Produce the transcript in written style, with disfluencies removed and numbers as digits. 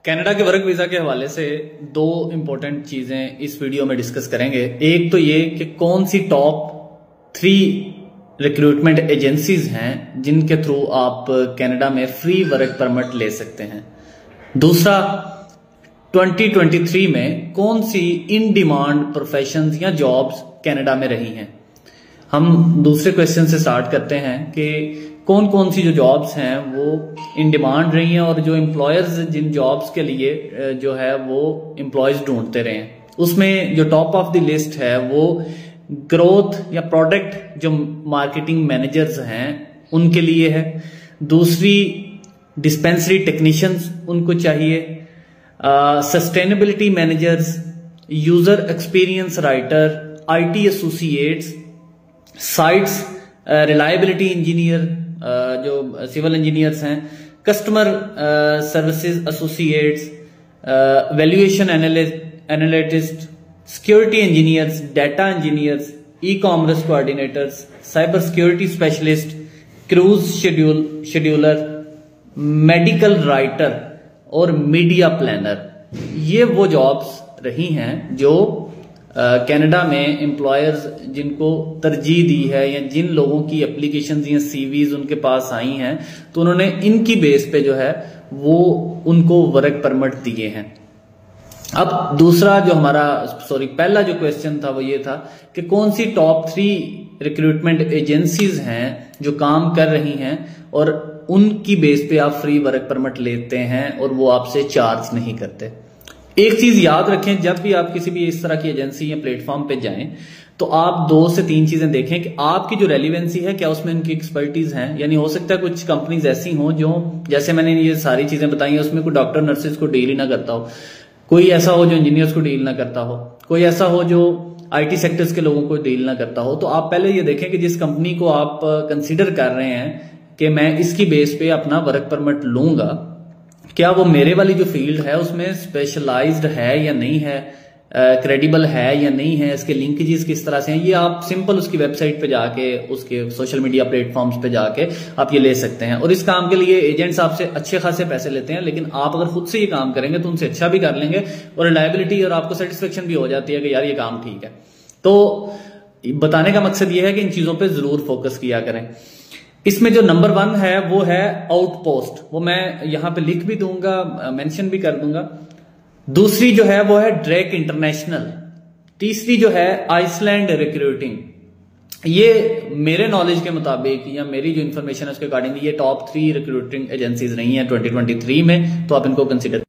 Canada के work visa के हवाले से दो इंपॉर्टेंट चीजें इस वीडियो में डिस्कस करेंगे। एक तो ये कि कौन सी टॉप 3 रिक्रूटमेंट एजेंसीज हैं जिनके थ्रू आप कनाडा में फ्री वर्क परमिट ले सकते हैं। दूसरा, 2023 में कौन सी इन डिमांड प्रोफेशंस या जॉब्स कनाडा में रही हैं। हम दूसरे क्वेश्चन से स्टार्ट करते हैं कि कौन कौन सी जो जॉब्स हैं वो इन डिमांड रही हैं और जो एम्प्लॉयर्स जिन जॉब्स के लिए जो है वो एम्प्लॉयज ढूंढते रहे हैं। उसमें जो टॉप ऑफ द लिस्ट है वो ग्रोथ या प्रोडक्ट जो मार्केटिंग मैनेजर्स हैं उनके लिए है। दूसरी, डिस्पेंसरी टेक्नीशियंस उनको चाहिए। Sustainability managers, user experience writer, IT associates, sites reliability engineer जो सिविल इंजीनियर्स हैं, customer services associates, valuation analyst, security engineers, data engineers, e-commerce coordinators, cyber security specialist, cruise scheduler, medical writer और media planner. ये वो jobs रही हैं जो Canada में employers जिनको तरजीह दी है या जिन लोगों की एप्लीकेशंस या CVs उनके पास आई हैं तो उन्होंने इनकी बेस पे जो है वो उनको वर्क परमिट दिए हैं। अब दूसरा जो पहला जो क्वेश्चन था वो ये था कि कौन सी टॉप 3 रिक्रूटमेंट एजेंसीज हैं जो काम कर रही हैं और उनकी बेस पे आप फ्री वर्क परमिट लेते हैं और वो आपसे चार्ज नहीं करते। एक चीज याद रखें, जब भी आप किसी भी इस तरह की एजेंसी या प्लेटफॉर्म पे जाएं तो आप 2 से 3 चीजें देखें कि आपकी जो रेलिवेंसी है क्या उसमें उनकी एक्सपर्टीज है। यानी हो सकता है कुछ कंपनीज ऐसी हों जो, जैसे मैंने ये सारी चीजें बताई हैं, उसमें कोई डॉक्टर नर्सेज को डील ही ना करता हो, कोई ऐसा हो जो इंजीनियर्स को डील ना करता हो, कोई ऐसा हो जो IT सेक्टर्स के लोगों को डील ना करता हो। तो आप पहले ये देखें कि जिस कंपनी को आप कंसिडर कर रहे हैं कि मैं इसकी बेस पे अपना वर्क परमिट लूंगा, क्या वो मेरे वाली जो फील्ड है उसमें स्पेशलाइज्ड है या नहीं है, क्रेडिबल है या नहीं है, इसके लिंकेजेस किस तरह से हैं। ये आप सिंपल उसकी वेबसाइट पे जाके, उसके सोशल मीडिया प्लेटफॉर्म्स पे जाके आप ये ले सकते हैं। और इस काम के लिए एजेंट्स आपसे अच्छे खासे पैसे लेते हैं, लेकिन आप अगर खुद से ये काम करेंगे तो उनसे अच्छा भी कर लेंगे और रिलायबिलिटी और आपको सेटिस्फेक्शन भी हो जाती है कि यार ये काम ठीक है। तो बताने का मकसद ये है कि इन चीजों पर जरूर फोकस किया करें। इसमें जो नंबर 1 है वो है आउटपोस्ट, वो मैं यहां पे लिख भी दूंगा, मेंशन भी कर दूंगा। दूसरी जो है वो है ड्रेक इंटरनेशनल। तीसरी जो है आइसलैंड रिक्रूटिंग। ये मेरे नॉलेज के मुताबिक या मेरी जो इन्फॉर्मेशन है उसके अकॉर्डिंग ये टॉप 3 रिक्रूटिंग एजेंसीज नहीं है 2023 में, तो आप इनको कंसिडर